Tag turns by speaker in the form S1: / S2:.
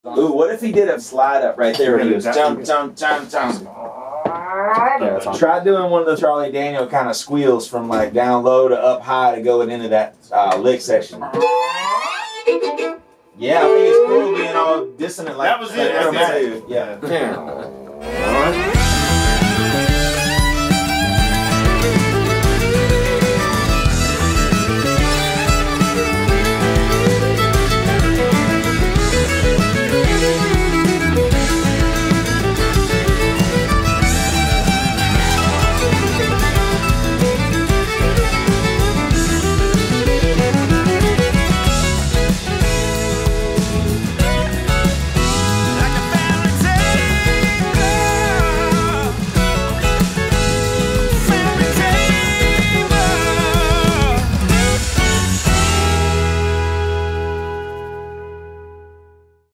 S1: Ooh, what if he did a slide up right there? He goes jump, jump, jump, jump.
S2: Yeah, that's
S1: Try doing one of the Charlie Daniel kind of squeals from like down low to up high to going into that lick section. Yeah, I think it's cool being all dissonant like
S3: that was it.
S1: Yeah.
S3: Yeah.